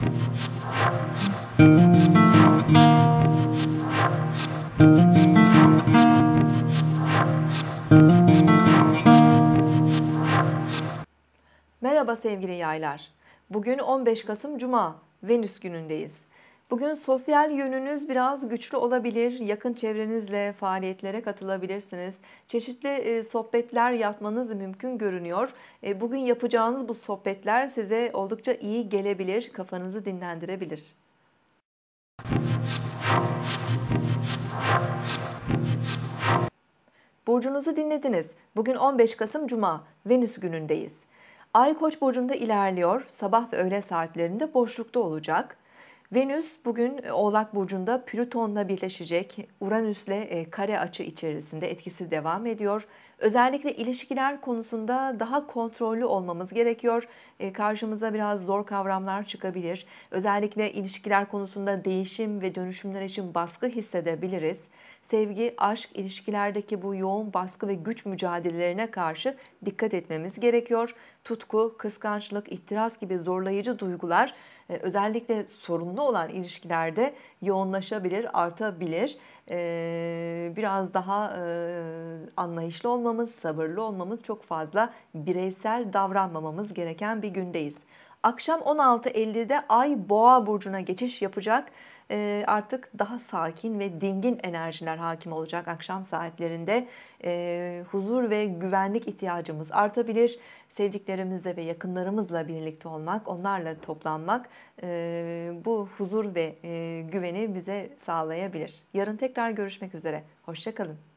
Merhaba sevgili yaylar. Bugün 15 Kasım Cuma, Venüs günündeyiz. Bugün sosyal yönünüz biraz güçlü olabilir. Yakın çevrenizle faaliyetlere katılabilirsiniz. Çeşitli sohbetler yapmanız mümkün görünüyor. Bugün yapacağınız bu sohbetler size oldukça iyi gelebilir, kafanızı dinlendirebilir. Burcunuzu dinlediniz. Bugün 15 Kasım Cuma, Venüs günündeyiz. Ay Koç burcunda ilerliyor. Sabah ve öğle saatlerinde boşlukta olacak. Venüs bugün Oğlak burcunda Plüton'la birleşecek. Uranüs'le kare açı içerisinde etkisi devam ediyor. Özellikle ilişkiler konusunda daha kontrollü olmamız gerekiyor. Karşımıza biraz zor kavramlar çıkabilir. Özellikle ilişkiler konusunda değişim ve dönüşümler için baskı hissedebiliriz. Sevgi, aşk, ilişkilerdeki bu yoğun baskı ve güç mücadelelerine karşı dikkat etmemiz gerekiyor. Tutku, kıskançlık, ihtiras gibi zorlayıcı duygular özellikle sorunlu olan ilişkilerde yoğunlaşabilir, artabilir. Biraz daha anlayışlı olmamız, sabırlı olmamız, çok fazla bireysel davranmamamız gereken bir gündeyiz. Akşam 16.50'de Ay Boğa burcuna geçiş yapacak. Artık daha sakin ve dingin enerjiler hakim olacak akşam saatlerinde. Huzur ve güvenlik ihtiyacımız artabilir. Sevdiklerimizle ve yakınlarımızla birlikte olmak, onlarla toplanmak bu huzur ve güveni bize sağlayabilir. Yarın tekrar görüşmek üzere. Hoşça kalın.